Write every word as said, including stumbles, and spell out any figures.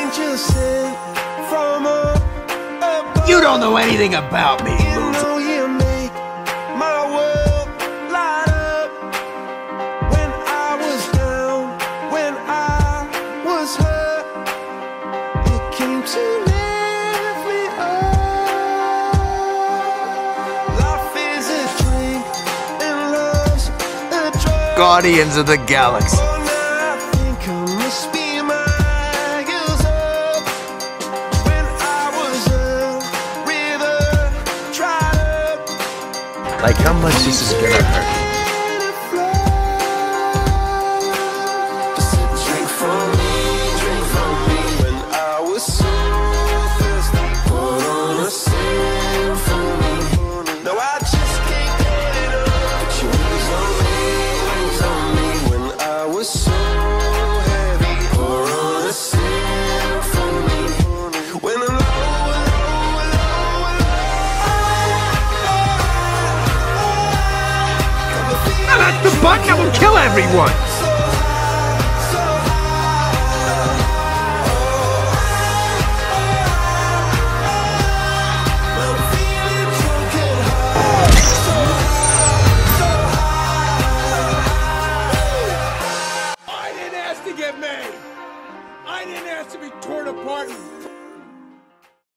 angel sent from up above. You don't know anything about me, loser. You make my world light up. When I was down, when I was hurt, you came to lift me up. Life is a drink and love's a drug. Guardians of the Galaxy. Oh, now I think I must be miles up. When I was a river dried up. Like how much this is gonna hurt. Drink from me, drink from me. When I was so thirsty, put on a symphony. No, I just can't get it up. Put your wings on me, wings on me. When I was so heavy, pour on a symphony. When I'm low, low, low, low. Now that's the button that will kill everyone! So